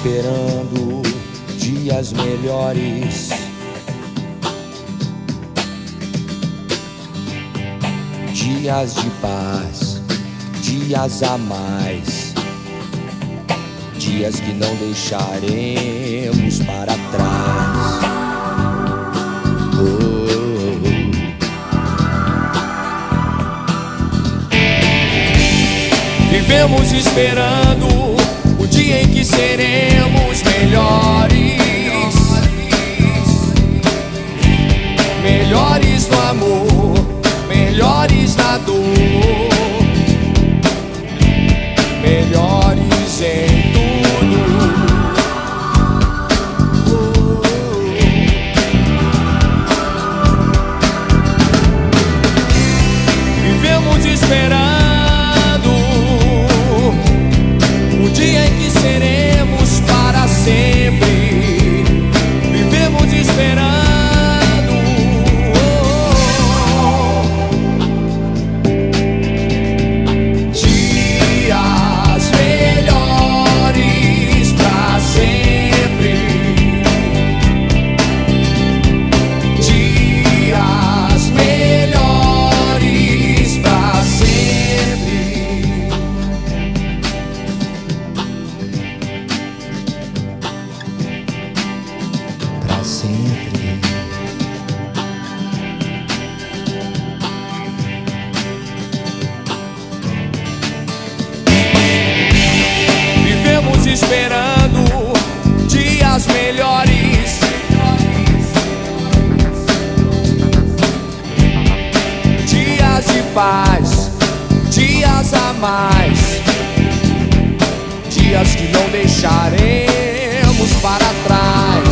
esperando dias melhores. Dias de paz, dias a mais, dias que não deixaremos para trás. Vivemos esperando o dia em que seremos melhores. Melhores no amor, melhores na dor, melhores em tudo. Vivemos esperando o dia em que seremos para sempre. Vivemos esperando sempre. Vivemos esperando dias melhores. Dias de paz, dias a mais, dias que não deixaremos para trás.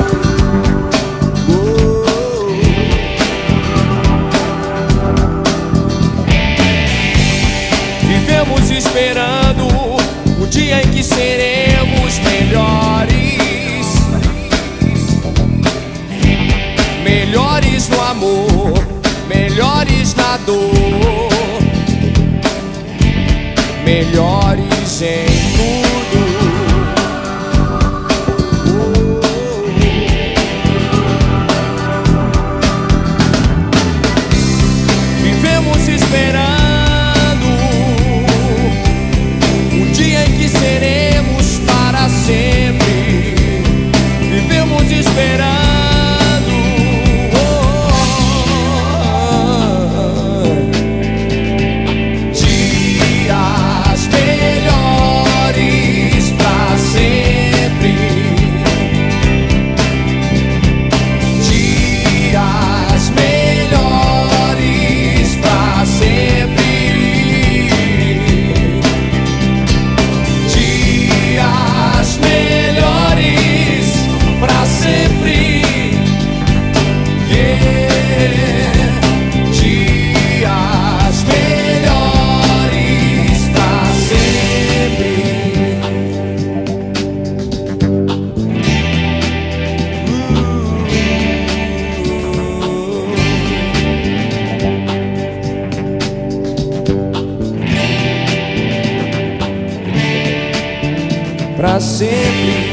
Vivemos esperando o dia em que seremos melhores. Melhores no amor, melhores na dor, melhores em tudo. Vivemos esperando seremos para sempre. Vivemos esperando dias melhores para sempre. Dias melhores para sempre. Pra sempre.